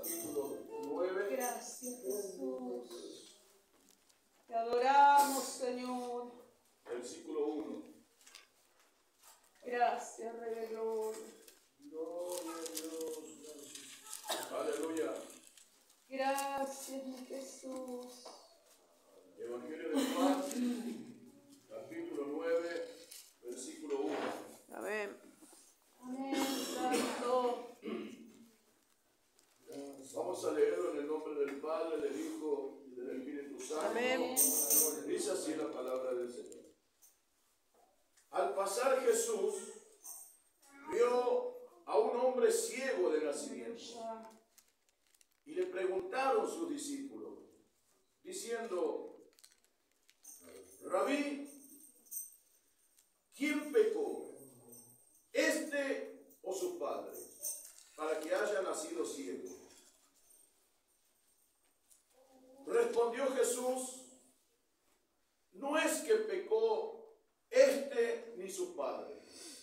capítulo 9. Gracias, Jesús. Te adoramos, Señor. Versículo 1. Gracias, Rey de Gloria. Gloria a Dios, gracias. Aleluya. Gracias, mi Jesús. Evangelio de Juan, capítulo 9, versículo 1. Amén. Amén, Santo. Vamos a leerlo en el nombre del Padre, del Hijo y del Espíritu Santo. Amén. Dice así la palabra del Señor. Al pasar Jesús vio a un hombre ciego de nacimiento y le preguntaron sus discípulos, diciendo: Rabí, ¿quién pecó, este o su padre, para que haya nacido ciego? Respondió Jesús: no es que pecó este ni su padre,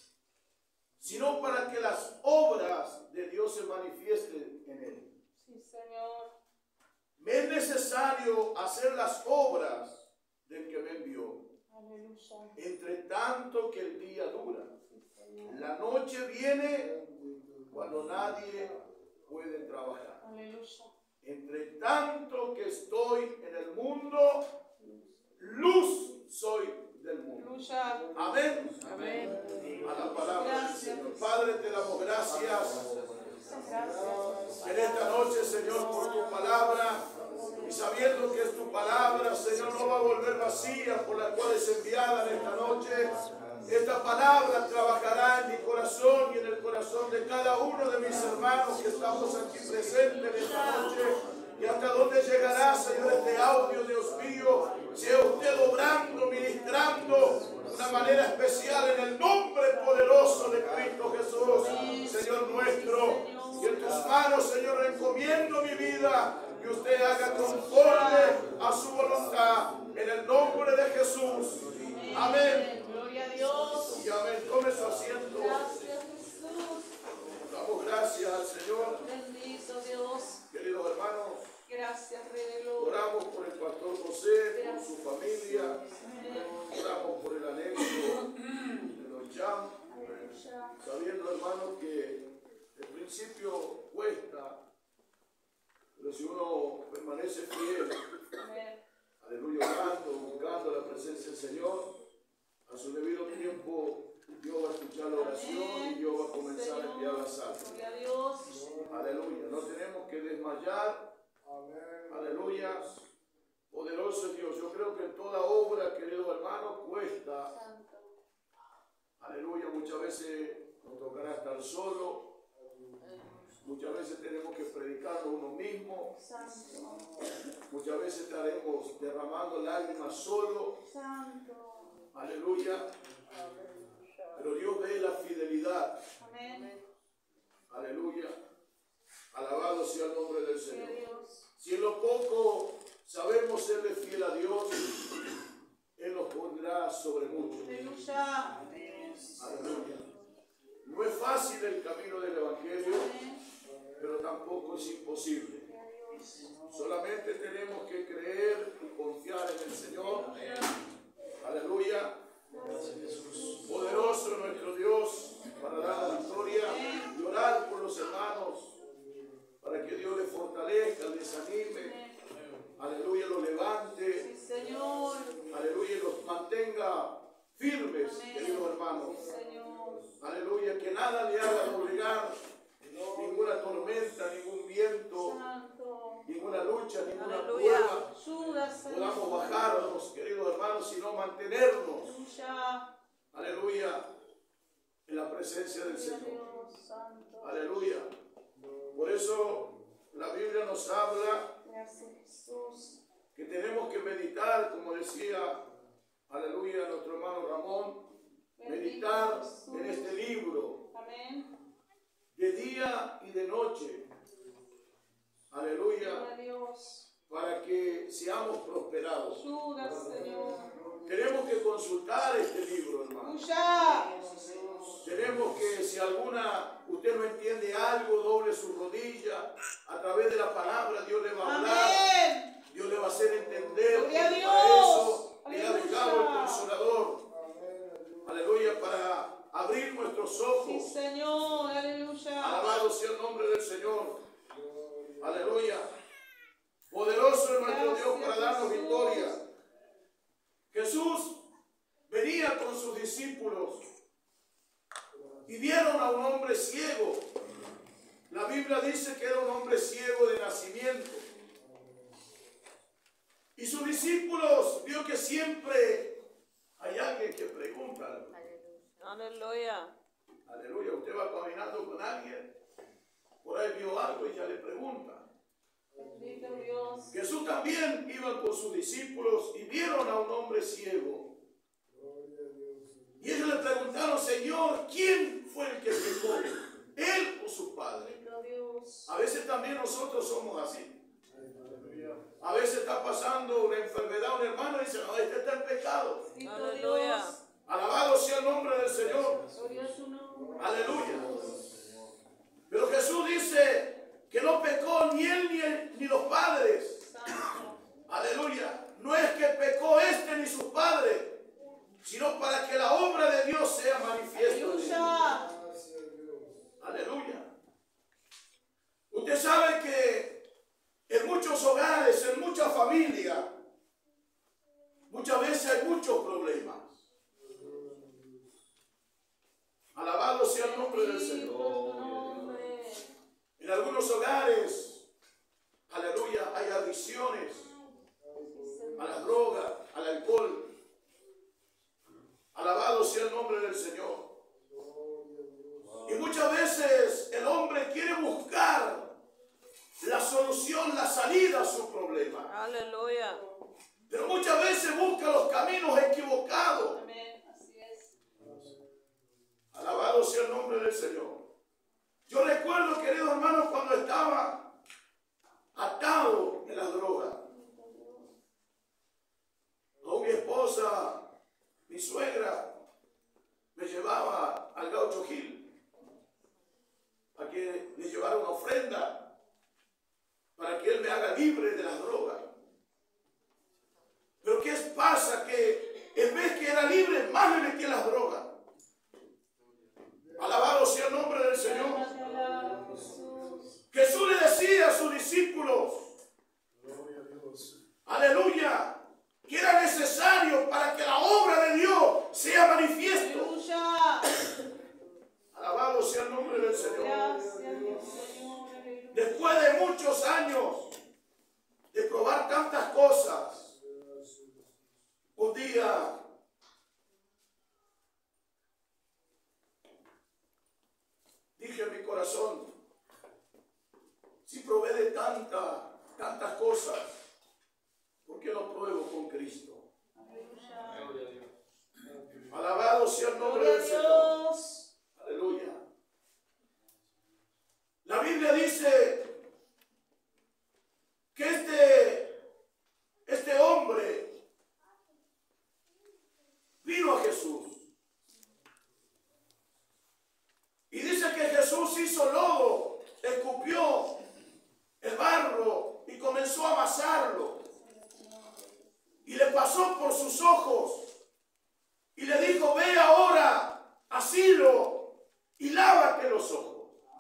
sino para que las obras de Dios se manifiesten en él. Sí, Señor. Me es necesario hacer las obras del que me envió. Aleluya. Entre tanto que el día dura, Sí, Señor. la noche viene cuando nadie puede trabajar. Aleluya. Entre tanto que estoy en el mundo, luz soy del mundo. Aleluya. Amén. Amén. A la palabra del Gracias. Señor. Padre, te damos gracias Gracias. en esta noche, Señor, por tu palabra. Y sabiendo que es tu palabra, Señor, no va a volver vacía, por la cual es enviada en esta noche. Esta palabra trabajará en mi corazón y en el corazón de cada uno de mis hermanos que estamos aquí presentes en esta noche. Y hasta dónde llegará, Señor, este audio, Dios mío, sea usted obrando, ministrando de una manera especial en el nombre poderoso de Cristo Jesús, Señor nuestro. Y en tus manos, Señor, encomiendo mi vida y usted haga conforme a su voluntad. En el nombre de Jesús. Amén. Gloria a Dios. Y amén. Tome su asiento. Gracias, Jesús. Damos gracias al Señor. Bendito Dios. Queridos hermanos, Gracias, Rey de Gloria. oramos por el pastor José, por su familia. Oramos por el anexo de los Jam. Aleluya. Sabiendo, hermanos, que el principio cuesta, pero si uno permanece fiel, Amén. aleluya, orando, buscando la presencia del Señor, a su debido tiempo Dios va a escuchar la oración y Dios va a comenzar a enviar la salva. Gloria a Dios. Aleluya, no tenemos que desmayar. Aleluya, poderoso es Dios. Yo creo que toda obra, querido hermano, cuesta. Santo. Aleluya, muchas veces nos tocará estar solo. Muchas veces tenemos que predicarlo uno mismo. Santo. Muchas veces estaremos derramando lágrimas solo. Santo. Aleluya. Pero Dios ve la fidelidad. Amén. Aleluya. Alabado sea el nombre del Gloria Señor. a Dios. Si en lo poco sabemos serle fiel a Dios, Él nos pondrá sobre mucho. Aleluya. Aleluya. No es fácil el camino del Evangelio, pero tampoco es imposible. Gloria a Dios. Solamente tenemos que creer y confiar en el Señor. Aleluya. Poderoso nuestro Dios para dar la victoria y orar por los hermanos para que Dios les fortalezca, les anime. Aleluya, los levante. Sí, Señor. Aleluya, y los mantenga firmes, Amén. queridos hermanos. Sí, Señor. Aleluya, que nada le haga doblegar, ninguna tormenta, ningún viento, Santo. ninguna lucha, ninguna Aleluya. prueba. Ayuda, Señor. Podamos bajarnos, queridos hermanos, sino mantenernos. Aleluya. Aleluya, en la presencia del Gloria a Señor. Dios, Santo. Aleluya. Por eso la Biblia nos habla Gracias, Jesús. que tenemos que meditar, como decía, aleluya, nuestro hermano Ramón, meditar en este libro Amén. de día y de noche. Aleluya, Gloria a Dios. para que seamos prosperados. Ayuda, Señor. Tenemos que consultar este libro, hermano. Aleluya. Tenemos que, si usted no entiende algo, doble su rodilla a través de Señor. Aleluya. Poderoso es nuestro Dios para darnos victoria. Jesús venía con sus discípulos y vieron a un hombre ciego. La Biblia dice que era un hombre ciego de nacimiento. Y sus discípulos vio que siempre hay alguien que pregunta. Aleluya. Aleluya. Usted va caminando con alguien, por ahí vio algo y ya le pregunta. Bendito Dios. Jesús también iba con sus discípulos y vieron a un hombre ciego. Y ellos le preguntaron, Señor, ¿quién fue el que pecó? ¿Él o su padre? Bendito Dios. A veces también nosotros somos así. A veces está pasando una enfermedad, un hermano y dice, no, este está en pecado. Bendito Aleluya. Dios. Alabado sea el nombre del Señor. Gloria a su nombre. Aleluya. Pero Jesús dice que no pecó ni él ni los padres. Santo. Aleluya. No es que pecó este ni sus padres, sino para que la obra de Dios sea manifiesta. Aleluya. Aleluya. Usted sabe que en muchos hogares, en muchas familias, muchas veces hay muchos problemas. Alabado sea el nombre del Bendito Señor. tu nombre. En algunos hogares, aleluya, hay adicciones a la droga, al alcohol. Alabado sea el nombre del Señor. Y muchas veces el hombre quiere buscar la solución, la salida a su problema. Aleluya. Pero muchas veces busca los caminos equivocados. Amén. Así es. Alabado sea el nombre del Señor. Yo recuerdo, queridos hermanos, cuando estaba atado en las drogas. Aún mi esposa, mi suegra, me llevaba al Gaucho Gil a que le llevara una ofrenda para que él me haga libre de las drogas. Pero ¿qué pasa? Que en vez que era libre, más me metí en las drogas. Alabado sea el nombre del Señor. Jesús. Jesús le decía a sus discípulos, aleluya, que era necesario para que la obra de Dios sea manifiesto. Aleluya. Alabado sea el nombre del Señor. Gracias, Señor. Aleluya. Después de muchos años de probar tantas cosas, un día dije en mi corazón, si probé de tantas cosas, ¿por qué no pruebo con Cristo? Aleluya. Alabado sea el nombre Gloria a del Señor. Dios. Aleluya. La Biblia dice que este hombre vino a Jesús. Y dice que Jesús hizo lodo, escupió el barro y comenzó a amasarlo. Y le pasó por sus ojos y le dijo, ve ahora a Silo y lávate los ojos.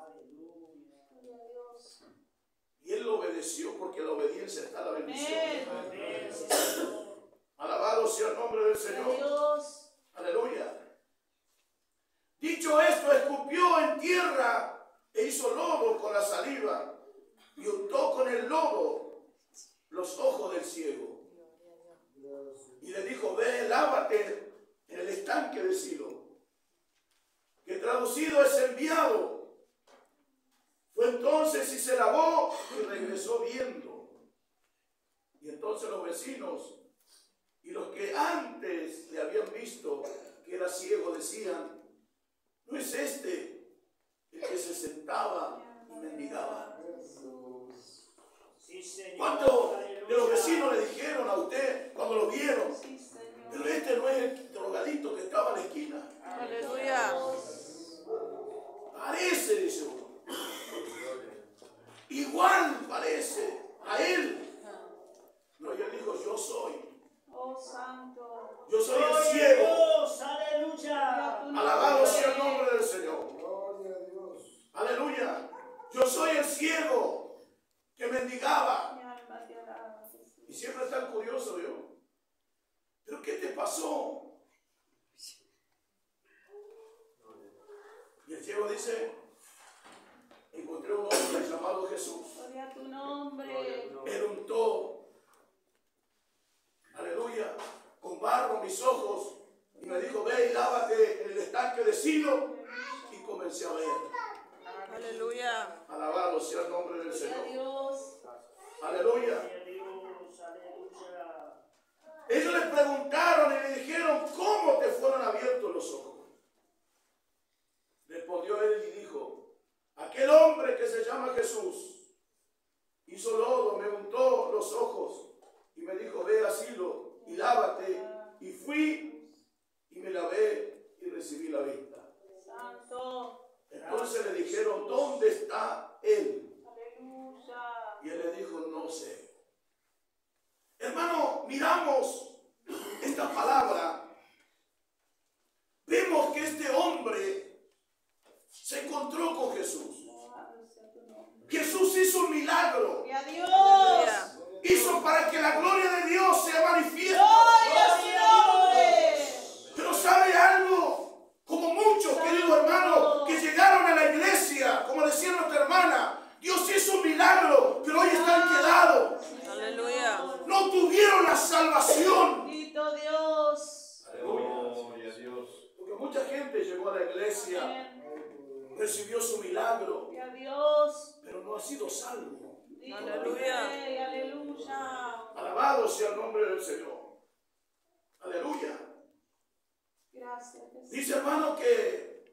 Y él lo obedeció, porque la obediencia está la bendición. Amén. Alabado sea el nombre del Señor. Dios. Aleluya. Dicho esto, escupió en tierra e hizo lodo con la saliva y untó con el lodo los ojos del ciego. Y le dijo, ve, lávate en el estanque de Silo, que traducido es enviado. Fue entonces y se lavó y regresó viendo. Y entonces los vecinos y los que antes le habían visto que era ciego decían, ¿no es este el que se sentaba y mendigaba? ¿Cuántos de los vecinos le dijeron a usted cuando lo vieron? Sí, Señor. Pero este no es el drogadito que estaba en la esquina. Aleluya. Parece, dice uno. Igual parece a él. No, y él dijo, yo soy. Oh, Santo. Yo soy el ciego. Dios, aleluya. Alabado sea el nombre del Señor. Aleluya. Yo soy el ciego que mendigaba. Mi alma te alaba, Jesús. Y siempre tan curioso yo. ¿Pero qué te pasó? Y el ciego dice, encontré un hombre llamado Jesús. Gloria a tu nombre. Él untó, aleluya, con barro mis ojos y me dijo, ve y lávate en el estanque de Silo. Y comencé a ver. Aleluya. Alabado sea el nombre del Gloria a Señor. Dios. Aleluya. Ellos le preguntaron y le dijeron, ¿cómo te fueron abiertos los ojos? Respondió él y dijo, aquel hombre que se llama Jesús hizo lodo, me untó los ojos y me dijo, ve a Silo y lávate. Y fui y me lavé y recibí la vista. Santo. Entonces le dijeron, ¿dónde está él? Aleluya. Y él le dijo, no sé. Hermano, miramos esta palabra. Vemos que este hombre se encontró con Jesús. Alabado sea tu nombre. Jesús hizo un milagro. Gloria a Dios. Aleluya. Hizo para que la gloria de Dios sea manifiesta. Gloria a su nombre. Pero ¿sabe algo? Como muchos, queridos hermanos, que llegaron a la iglesia, como decía nuestra hermana, Dios hizo un milagro, pero hoy están quedados. Aleluya. No tuvieron la salvación. Bendito Dios. Aleluya. Porque mucha gente llegó a la iglesia, Amén. recibió su milagro, Gloria a Dios. pero no ha sido salvo. Bendito Aleluya. Rey, aleluya. Alabado sea el nombre del Señor. Aleluya. Gracias, Jesús. Dice, hermano, que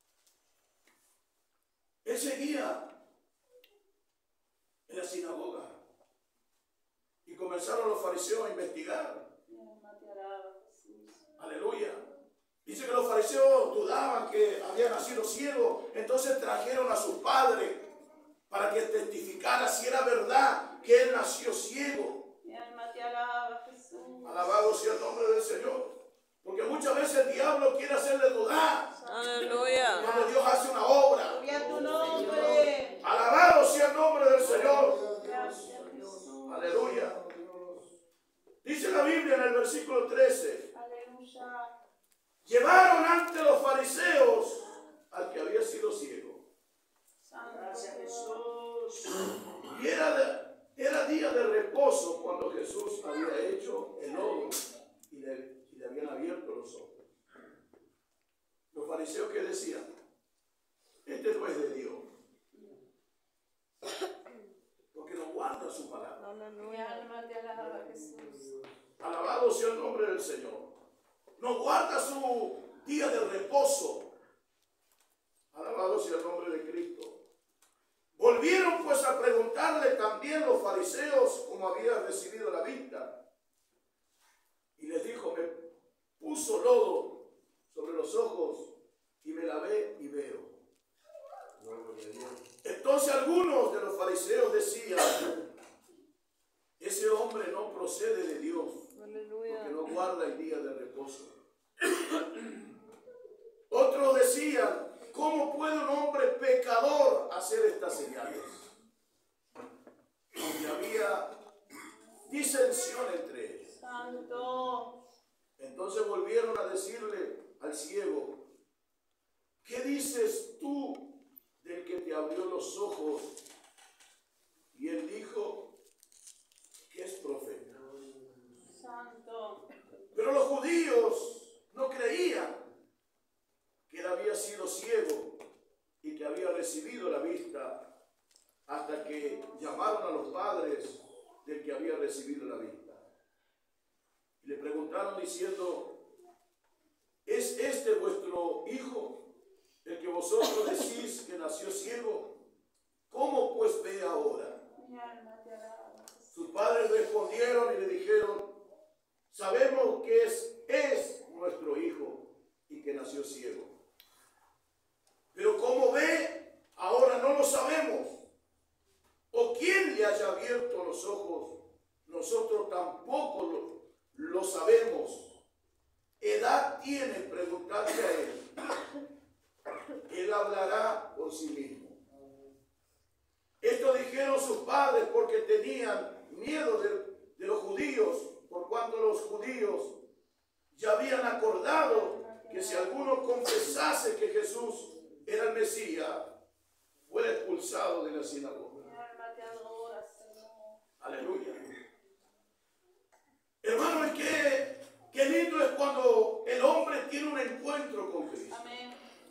él seguía en la sinagoga y comenzaron los fariseos a investigar. Mi alma te alaba, Jesús. Aleluya. Dice que los fariseos dudaban que había nacido ciego, entonces trajeron a su padre para que testificara si era verdad que él nació ciego. Mi alma te alaba, Jesús. Alabado sea el nombre del Señor. Porque muchas veces el diablo quiere hacerle dudar Aleluya. cuando Dios hace una obra. Gloria a tu nombre. Alabado sea el nombre del Señor. Gracias, Jesús. Aleluya. Dice la Biblia en el versículo 13. Aleluya. Llevaron ante los fariseos al que había sido ciego. Santo Gracias, Dios. Jesús. Y era día de reposo cuando Jesús había hecho el lodo y le habían abierto los ojos. Los fariseos que decían, este no es de Dios, porque no guarda su palabra. Mi Aleluya. alma te alaba, Jesús. Alabado sea el nombre del Señor. No guarda su día de reposo. Alabado sea el nombre de Cristo. Volvieron pues a preguntarle también los fariseos cómo había recibido la vista. Y les dijo, me puso lodo sobre los ojos y me lavé y veo. Entonces algunos de los fariseos decían, ese hombre no procede de Dios, Aleluya. porque no guarda el día de reposo. Otros decían, ¿cómo puede un hombre pecador hacer estas señales? Y había disensión entre ellos. Santo. Entonces volvieron a decirle al ciego, ¿qué dices tú del que te abrió los ojos? Y él dijo que es profeta. Santo. Pero los judíos no creían que él había sido ciego y que había recibido la vista hasta que llamaron a los padres del que había recibido la vista. Y le preguntaron diciendo, ¿es este vuestro hijo, el que vosotros decís que nació ciego? ¿Cómo pues ve ahora? Mi alma te alaba, Jesús. Sus padres respondieron y le dijeron, sabemos que es nuestro hijo y que nació ciego. Pero cómo ve, ahora no lo sabemos. O quién le haya abierto los ojos, nosotros tampoco lo sabemos. Edad tiene, preguntarle a él. Él hablará por sí mismo. Esto murieron sus padres porque tenían miedo de los judíos, por cuanto los judíos ya habían acordado que si alguno confesase que Jesús era el Mesías, fuera expulsado de la sinagoga. Mi alma te adora, Señor. Aleluya. Hermano, es que qué lindo es cuando el hombre tiene un encuentro con Cristo. Amén.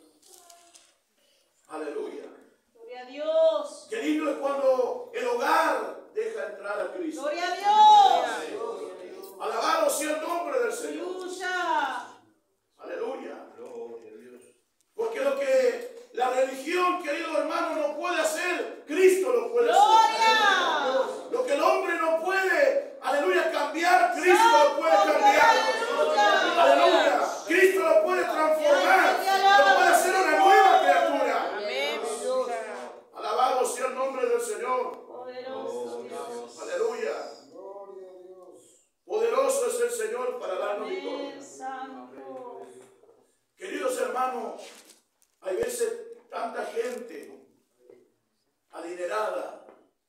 Aleluya. Gloria a Dios. Qué lindo es cuando el hogar deja entrar a Cristo. Gloria a Dios. Alabado sea el nombre del Señor. Aleluya. Aleluya. Porque lo que la religión, querido hermano, no puede hacer, Cristo lo puede hacer. Gloria. Lo que el hombre no puede, aleluya, cambiar, Cristo lo puede cambiar. Aleluya. Cristo lo puede transformar. Lo puede hacer una nueva criatura. Amén. Alabado sea el nombre del Señor. Poderoso Dios. Aleluya. Poderoso es el Señor para darnos victoria. Amén, Santo. Queridos hermanos, hay veces tanta gente adinerada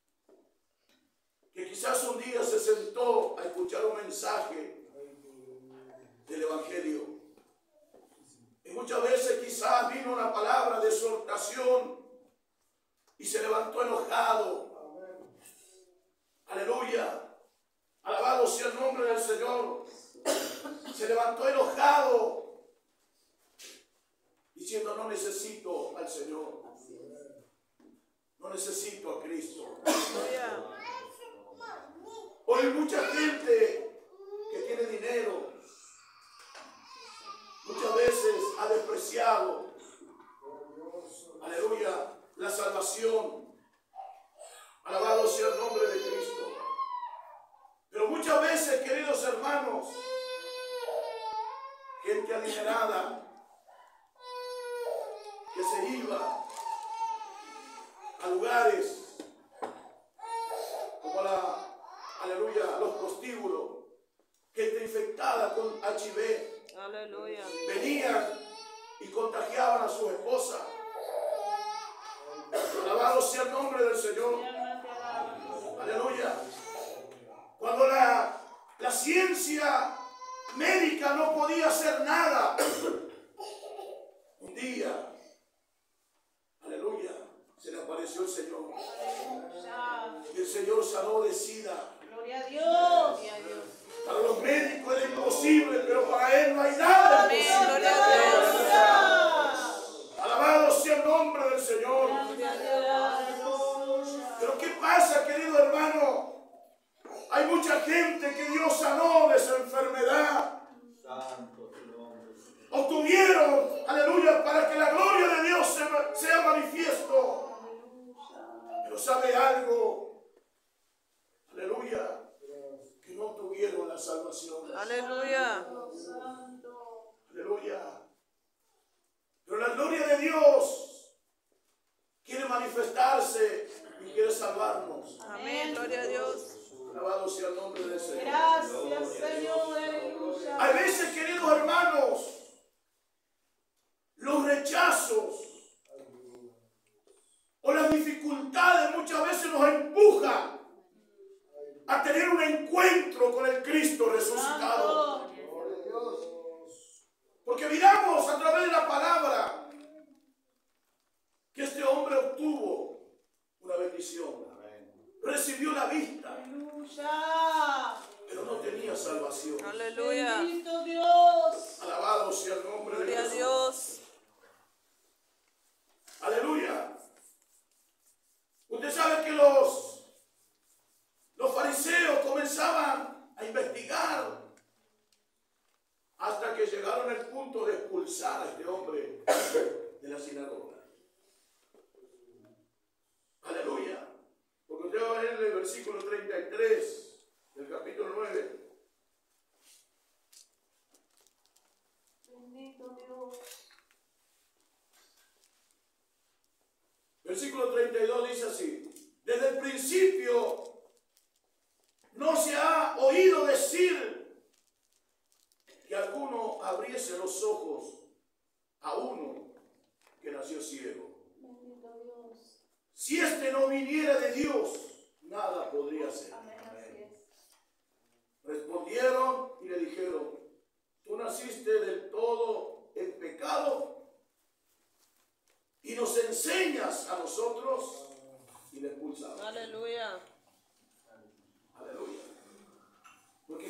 que quizás un día se sentó a escuchar un mensaje del Evangelio. Y muchas veces quizás vino una palabra de exhortación y se levantó enojado. Aleluya. Alabado sea el nombre del Señor. Se levantó enojado, diciendo: no necesito al Señor. No necesito a Cristo. Aleluya. Hoy hay mucha gente que tiene dinero. Muchas veces ha despreciado, aleluya, la salvación. Alabado sea el nombre de Cristo. Pero muchas veces, queridos hermanos, gente adinerada que se iba a lugares como aleluya, los prostíbulos, gente infectada con HIV, Aleluya. venían y contagiaban a su esposa. Alabado sea el nombre del Señor. Mi alma te alaba. Aleluya. Cuando la ciencia médica no podía hacer nada, un día, aleluya, se le apareció el Señor. Aleluya. Y el Señor sanó de SIDA. Gloria a Dios. Gloria a Dios. Para los médicos era imposible, pero para Él no hay nada. Amén. Gloria a Dios. Alabado sea el nombre del Señor. Pero ¿qué pasa, querido hermano? Hay mucha gente que Dios sanó de su enfermedad. Obtuvieron, aleluya, para que la gloria de Dios sea manifiesto. Pero ¿sabe algo? Aleluya, que no tuvieron la salvación. Aleluya. Aleluya. Pero la gloria de Dios quiere manifestarse y quiere salvarnos. Amén. Gloria a Dios. Alabado sea el nombre del Señor. Gracias, Señor. Aleluya. Hay veces, queridos hermanos, los rechazos o las dificultades muchas veces nos empujan a tener un encuentro con el Cristo resucitado. Porque miramos a través de la palabra que este hombre obtuvo una bendición. Recibió la vista, Aleluya. pero no tenía salvación. Aleluya. Bendito Dios. Alabado sea el nombre de Gloria a Jesús. Dios. Aleluya. Usted sabe que los fariseos comenzaban a investigar hasta que llegaron al punto de expulsar a este hombre de la sinagoga. Aleluya. Porque usted va a leer el versículo 33 del capítulo 9. Bendito Dios. Versículo 32 dice así: desde el principio no se ha oído decir que alguno abriese los ojos a uno que nació ciego. Bendito Dios. Si este no viniera de Dios, nada podría hacer. Amén, así es. Respondieron y le dijeron, tú naciste del todo en pecado y nos enseñas a nosotros, y le expulsaron. Aleluya. Aleluya. Porque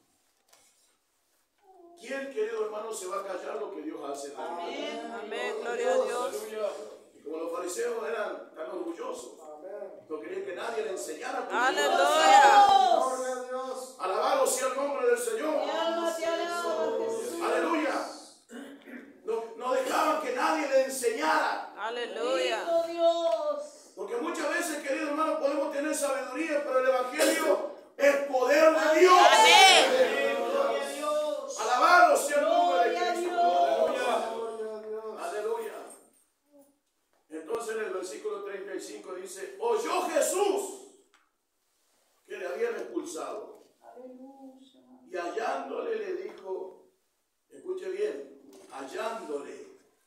¿quién, querido hermano, se va a callar lo que Dios hace? Amén. Amén. Gloria a Dios. Aleluya. Y como los fariseos eran tan orgullosos, no querían que nadie le enseñara. Aleluya. Alabado sea el nombre del Señor. Mi alma te alaba, Jesús. Aleluya. No dejaban que nadie le enseñara. Aleluya. Bendito Dios. Porque muchas veces, querido hermano, podemos tener sabiduría, pero el Evangelio es poder de Dios. Amén. Gloria a Dios. Alabado sea el nombre de Gloria a Cristo. Dios. Aleluya. Entonces en el versículo 35 dice, oyó Jesús que le habían expulsado. Aleluya. Y hallándole le dijo, escuche bien, hallándole,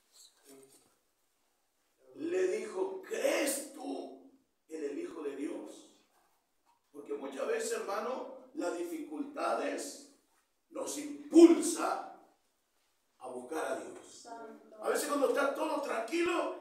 le dijo, ¿crees tú en el Hijo de Dios? Porque muchas veces, hermano, las dificultades nos impulsa a buscar a Dios. Santo. A veces cuando está todo tranquilo,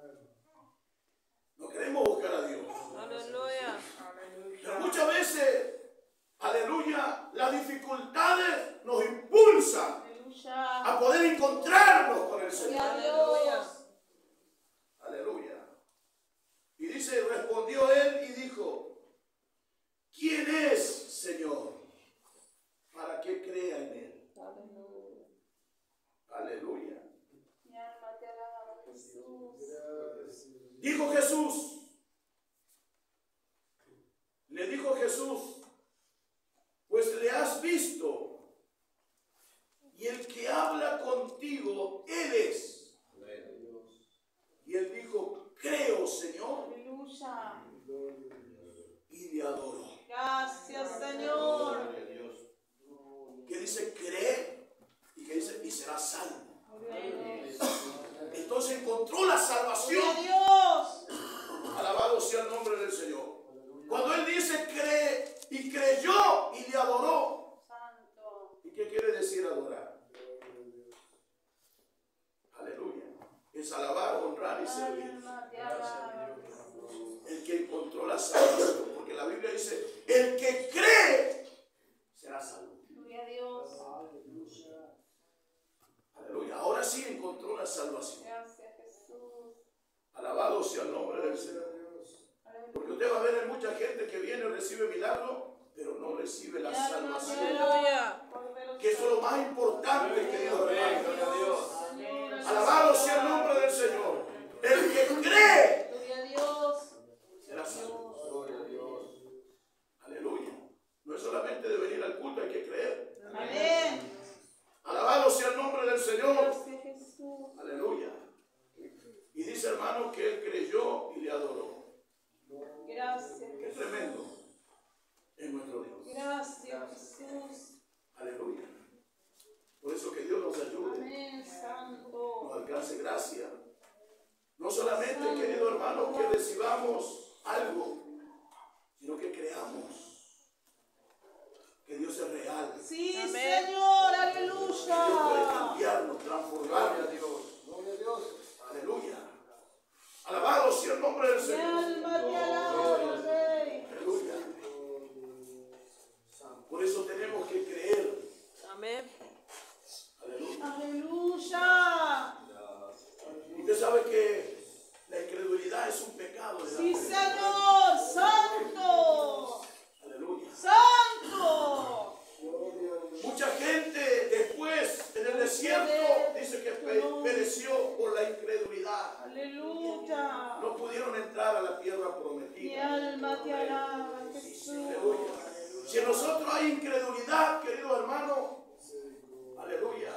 no queremos buscar a Dios. Aleluya. Pero muchas veces, aleluya, las dificultades nos impulsan Aleluya. a poder encontrarnos con el Señor. Gloria a Dios. Aleluya. Y dice, respondió él y dijo, ¿quién es, Señor, para que crea en él? Aleluya. Aleluya. Mi alma te alaba, Jesús. Dijo Jesús, le dijo Jesús, pues le has visto, y el que habla contigo, él es. Y él dijo, creo, Señor, Aleluya. y le adoró. Gracias, Señor. Que dice, cree, y que dice, y será salvo. Gloria a Dios. Entonces encontró la salvación. Gloria a Dios. Alabado sea el nombre del Señor. Cuando él dice cree y creyó y le adoró. Santo. ¿Y qué quiere decir adorar? Aleluya. Es alabar, honrar y Mi servir. alma te alaba, Jesús. El que encontró la salvación. Porque la Biblia dice, el que cree será salvo. Gloria a Dios. Aleluya. Ahora sí encontró la salvación. Gracias, Jesús. Alabado sea el nombre del Señor. Porque usted va a ver hay mucha gente que viene y recibe milagro, pero no recibe la salvación. Aleluya. Que eso es lo más importante, querido hermano. Señor. Alabado sea el nombre del Señor. El que cree Gloria a Dios. será salvo. Aleluya. No es solamente de venir al culto, hay que creer. Amén. Alabado sea el nombre del Señor. Gracias, Jesús. Aleluya. Y dice, hermano, que él creyó y le adoró. Gracias, Qué Jesús. tremendo es nuestro Dios. Gracias, Jesús. Aleluya. Por eso que Dios nos ayude, Amén, nos Santo. alcance gracia. No solamente, querido hermano, que recibamos algo, sino que creamos que Dios es real. Sí, Amén. Señor. Que Dios puede Aleluya. cambiarnos, transformarnos. Aleluya. Alabado sea el nombre del Mi Señor. alma te alaba, Rey. Aleluya. Por eso tenemos que creer. Amén. Aleluya. Aleluya. Usted sabe que la incredulidad es un pecado. ¿verdad? Sí, Señor. Santo. Aleluya. Santo. Mucha gente después en el desierto dice que pereció por la incredulidad. Aleluya. No pudieron entrar a la tierra Mi prometida. alma te alaba, Jesús. Aleluya. Si en nosotros hay incredulidad, querido hermano, aleluya,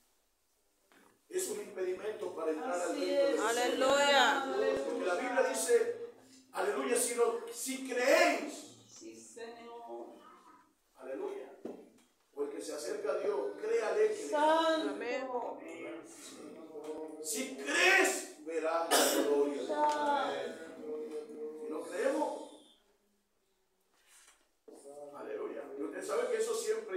es un impedimento para entrar al Así reino de es. los cielos. Aleluya. Porque la Biblia dice, aleluya, si creéis, Sí, Señor. aleluya, o el que se acerca a Dios, créale que Santo. si crees, verás la gloria de Dios. Si no creemos,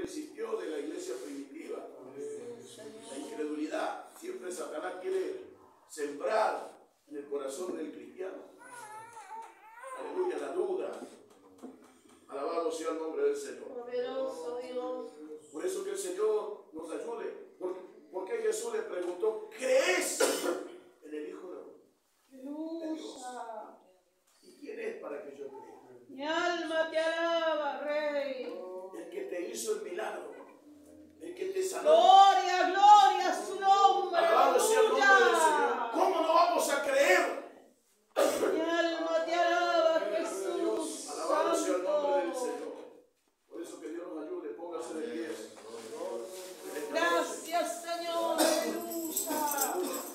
existió de la iglesia primitiva. La incredulidad. Siempre Satanás quiere sembrar en el corazón del cristiano. Aleluya, la duda. Alabado sea el nombre del Señor. Poderoso Dios. Por eso que el Señor nos ayude. Porque Jesús le preguntó, ¿crees en el Hijo de Dios? Aleluya. ¿Y quién es para que yo crea? Mi alma te alaba, Rey. El que te hizo el milagro. El que te sanó. Gloria, gloria a su nombre. Alabado sea el nombre del Señor. Aleluya. ¿Cómo no vamos a creer? Mi alma te alaba, Jesús. Alabado sea el nombre del Santo. Señor. Por eso que Dios nos ayude. Póngase de pie. Gracias, Señor. Aleluya.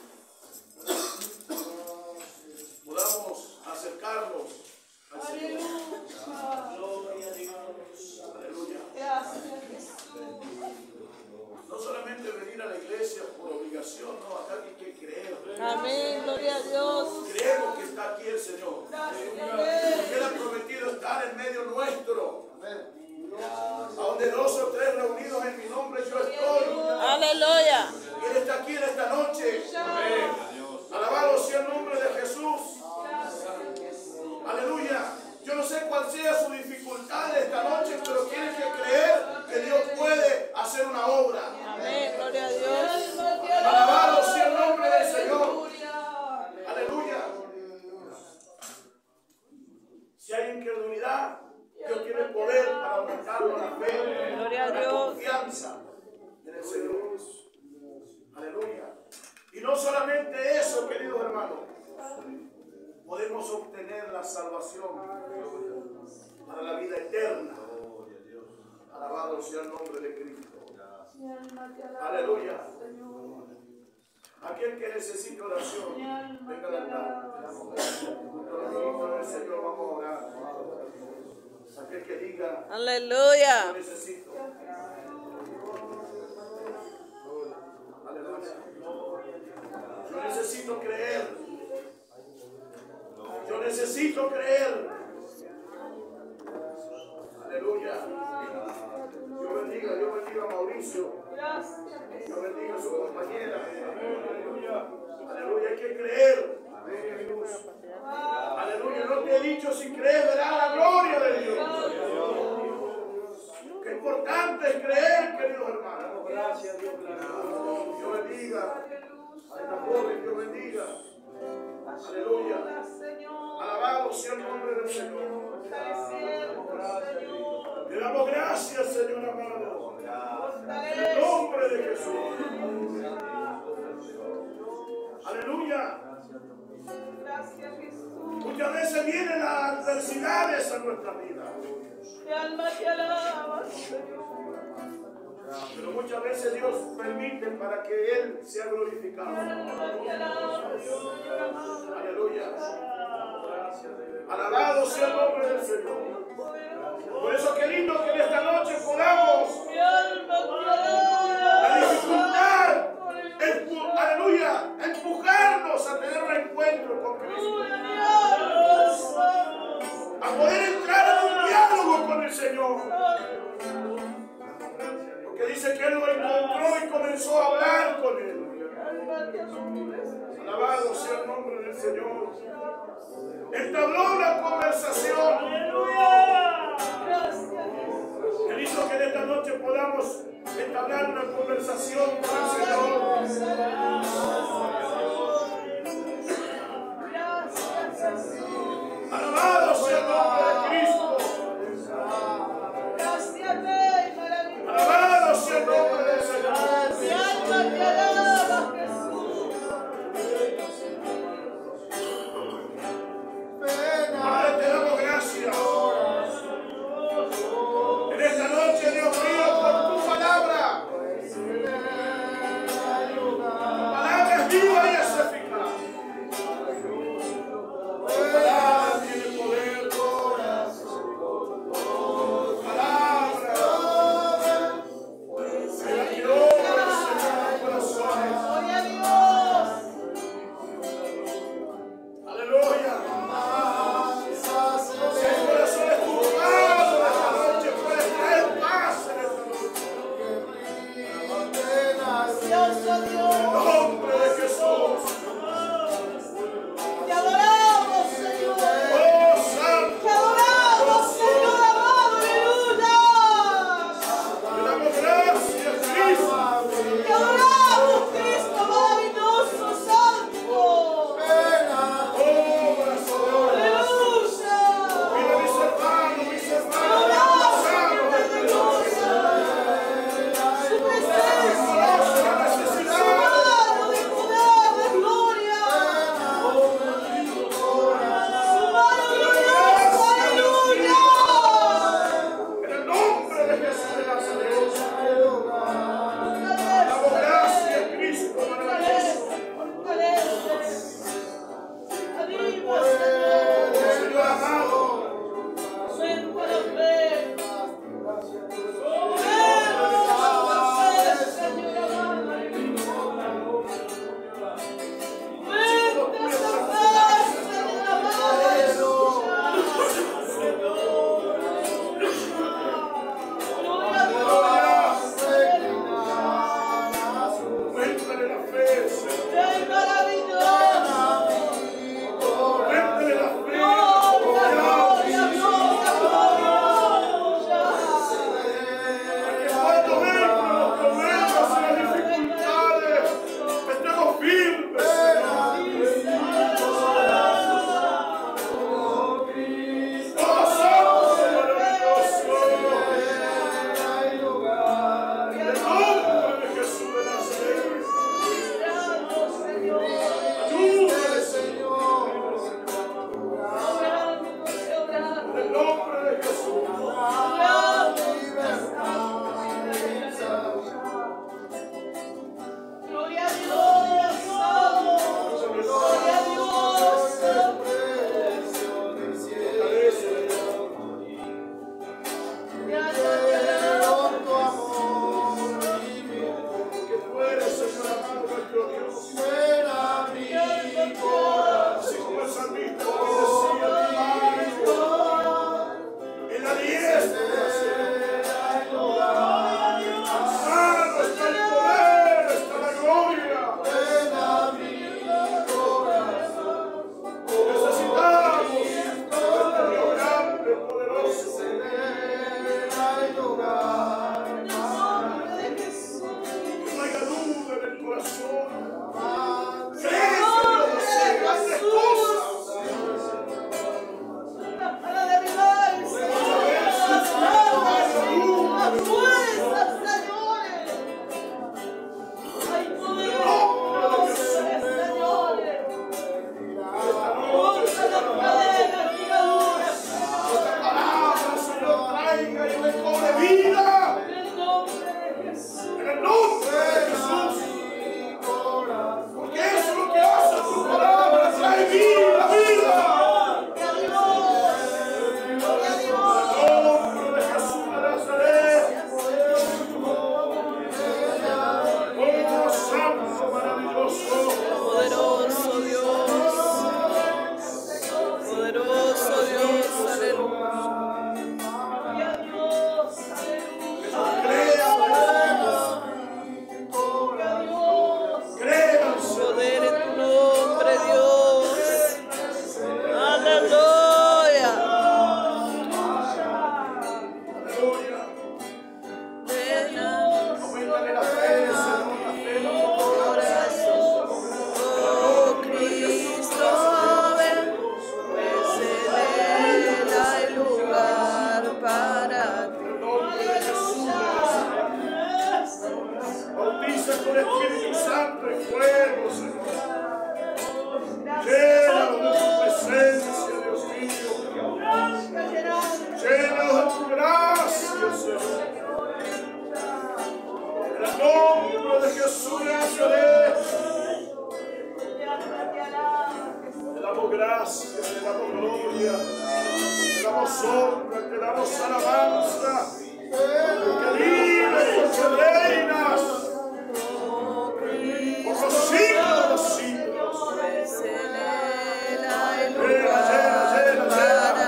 Podamos acercarnos al Señor. Aleluya. Aleluya. Gracias, Jesús. No solamente venir a la iglesia por obligación, no, acá hay que creer. Amén. Gloria a Dios. Creemos que está aquí el Señor. Gracias, Porque Él ha prometido estar en medio nuestro. A donde 2 o 3 reunidos en mi nombre, yo estoy. Aleluya. Y Él está aquí en esta noche. Alabado sea el nombre de Jesús. Aleluya. Yo no sé cuál sea su dificultad esta noche, pero tienes que creer que Dios puede hacer una obra. Amén. Gloria a Dios. Alabado sea el nombre del Señor. Aleluya. Si hay incredulidad, Dios tiene poder para aumentarnos la fe, Gloria a la Dios. confianza en el Señor. Aleluya. Y no solamente eso, queridos hermanos, podemos obtener la salvación para la vida eterna. Alabado sea el nombre de Cristo. Aleluya. Aquel que necesita oración, venga al altar. Con el Señor vamos a orar. Aquel que diga, yo Aleluya. necesito. Aleluya. Yo necesito creer. Yo necesito creer. Aleluya. Yo bendiga a Mauricio. Yo bendiga a su compañera. Aleluya. Hay que creer. Aleluya. No te he dicho si crees verás la gloria de Dios. Qué importante es creer, queridos hermanos. Dios bendiga a esta joven. Dios bendiga. Aleluya. Alabado sea el nombre del Señor. Te damos gracias, Señor amado. En el nombre de Jesús. Aleluya. Muchas veces vienen las adversidades a nuestra vida. Mi alma te alaba, Señor. Pero muchas veces Dios permite para que Él sea glorificado. Mi alma te alaba, Señor. Aleluya. Alabado sea el nombre del Señor. Por eso qué lindo que en esta noche podamos Mi alma te la alaba. dificultad, aleluya, empujarnos a tener un encuentro con Cristo, a poder entrar en un diálogo con el Señor. Porque dice que Él lo encontró y comenzó a hablar con Él. Alabado sea el nombre del Señor. Entabló una conversación. Él hizo que en esta noche podamos entablar una conversación con el Señor. Alabado sea el nombre de Cristo. Alabado sea el nombre del Señor. Mi alma te alaba, Jesús. Padre, te damos gracias. En esta noche, Dios mío, por tu palabra. Tu palabra es viva. del Espíritu Santo y fuego, Señor. Llénanos de tu presencia, Dios mío. Llénanos de tu gracia, Señor. En el nombre de Jesús de Nazaret. Te damos gracia, te damos gloria, te damos honra, te damos alabanza. Porque vives, porque reinas por los siglos de los siglos. Llena, llena, llena, llena.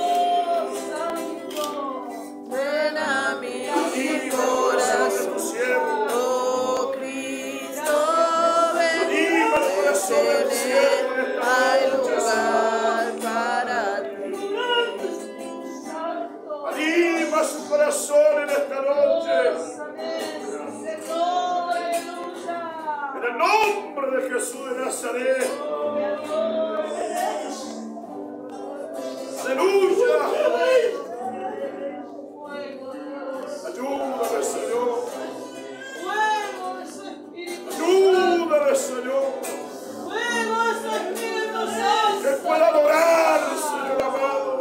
Hay lugar para ti. Anima su corazón en esta noche. En el nombre de Jesús de Nazaret. Aleluya. Ayúdame, Señor. Ayúdame, Señor. Que pueda adorar, Señor amado.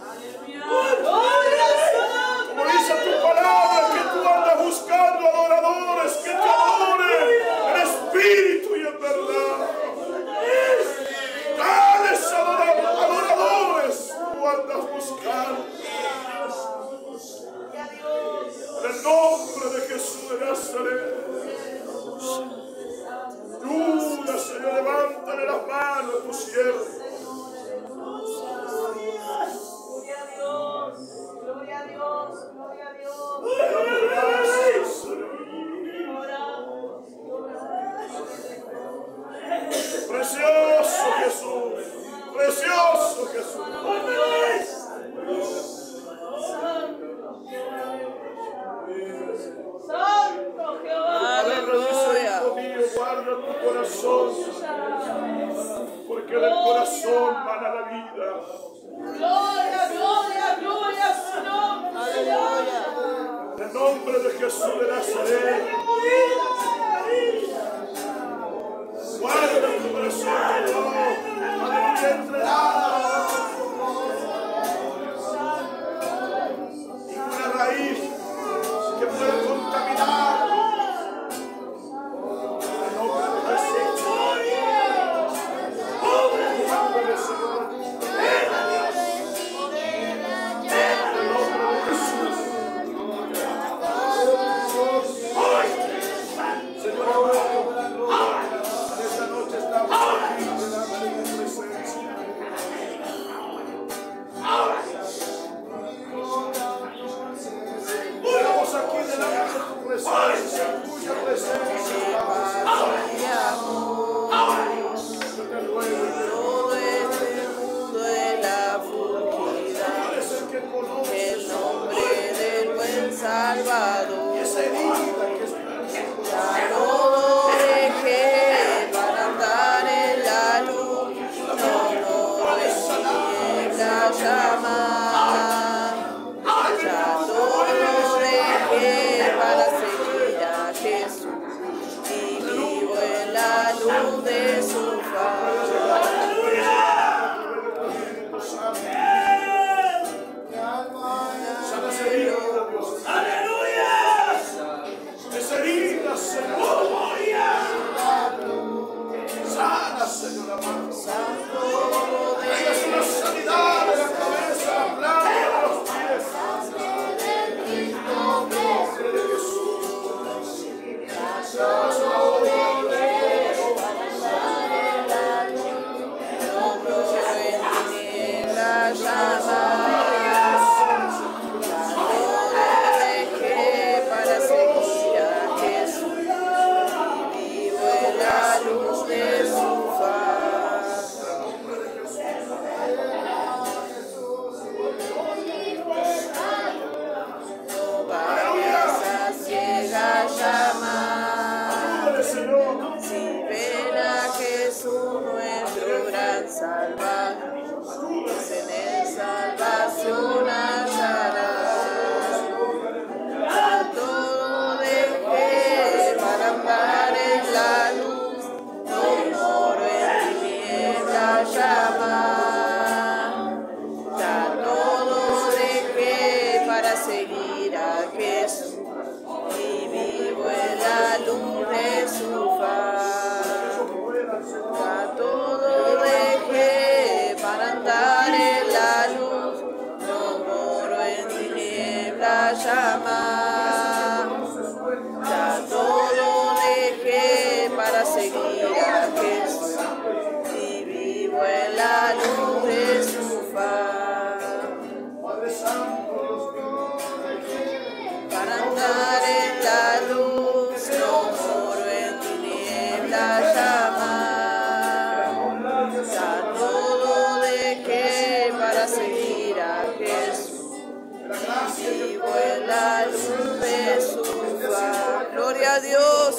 Como dice tu palabra, que tú andas buscando adoradores que te adoren en espíritu y en verdad. Tales adoradores tú andas buscando. En el nombre de Jesús de Nazaret. Ayuda, Señor, levántale las manos a tu siervo. Gloria a Dios, gloria a Dios. Gracias, Señor. Precioso Jesús, precioso Jesús. Santo Jehová. Aleluya. Hijo mío, guarda tu corazón, porque del corazón mana la vida. Gloria, gloria, gloria a su nombre. Aleluya. En el nombre de Jesús de Nazaret, guarda tu corazón, Señor, para que entre una raíz que pueda contaminar. En el nombre de Jesús. Ándale, Señor. Todo este mundo en la fugida. El nombre del buen Salvador. Ya no dejé para andar en la luz. No de tinieblas llamar. Ya todo dejé para seguir a Jesús. Y vivo en la luz de su faz. Sana, Señor amado. Traigas una sanidad de la cabeza, la llama. Ya todo dejé para seguir a Jesús y vivo en la luz de su faz. Para andar en la luz, no moro en tinieblas llamar. Ya todo dejé para seguir a Jesús, vivo en la luz de su faz. Gloria a Dios.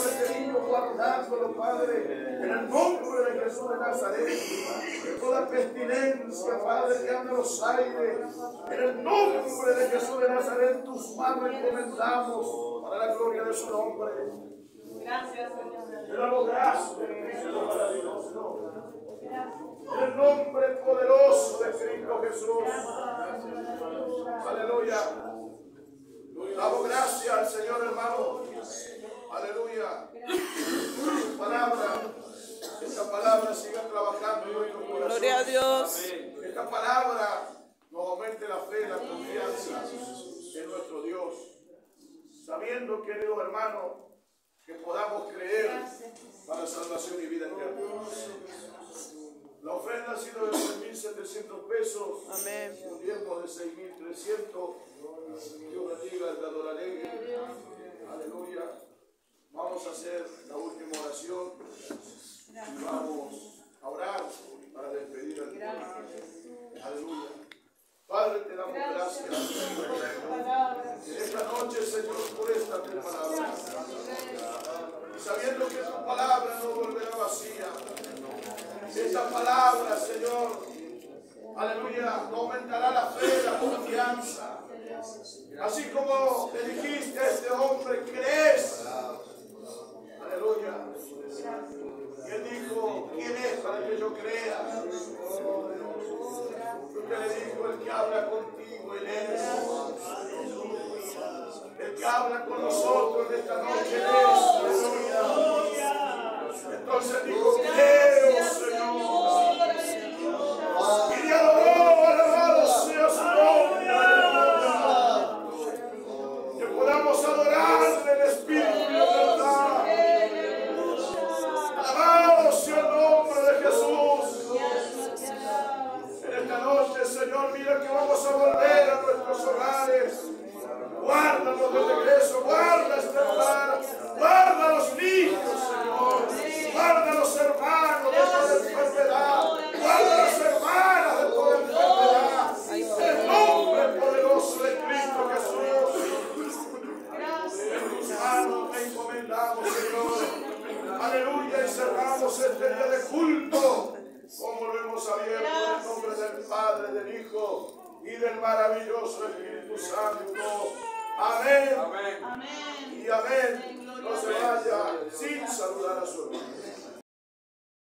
En el nombre de Jesús de Nazaret, de toda pestilencia, Padre, que anda en los aires, en el nombre de Jesús de Nazaret, tus manos encomendamos para la gloria de su nombre. Gracias, Señor. Te damos gracias, Cristo maravilloso. En el nombre poderoso de Cristo Jesús. Aleluya. Damos gracias al Señor, hermano. Aleluya. Su palabra, esta palabra siga trabajando en nuestros corazones. Gloria a Dios. Esta palabra nos aumente la fe, la confianza en nuestro Dios. Sabiendo, queridos hermanos, que podamos creer para salvación y vida eterna. La ofrenda ha sido de 3.700 pesos. Amén. Un diezmo de 6.300. Dios bendiga el dador alegre. Aleluya. Vamos a hacer la última oración y vamos a orar para despedir al pueblo. Aleluya. Padre, te damos gracias en esta noche, Señor, por esta tu palabra. Y sabiendo que tu palabra no volverá vacía. Esta palabra, Señor, aleluya, aumentará la fe, la confianza. Así como le dijiste a este hombre, ¿crees? Aleluya. Y él dijo, ¿quién es para que yo crea? Usted le dijo, el que habla contigo, él es. El que habla con nosotros en esta noche, él es. Aleluya. Entonces dijo, creo, Señor. Y le adoró, alabado sea su nombre. Que podamos adorarle en espíritu y en verdad. Alabado sea el nombre de Jesús. En esta noche, Señor, mira que vamos a volver a nuestros hogares. Guárdanos de regreso, guarda este hogar, guarda a los niños, Señor. Guarda a los hermanos de toda enfermedad, guarda a las hermanas de toda enfermedad. En el nombre poderoso de Cristo Jesús. En tus manos te encomendamos, Señor. Aleluya, y cerramos este día de culto, como lo hemos abierto en el nombre del Padre, del Hijo y del maravilloso Espíritu Santo. Amén. Amén. Y amén. No se vaya sin saludar a su hermano.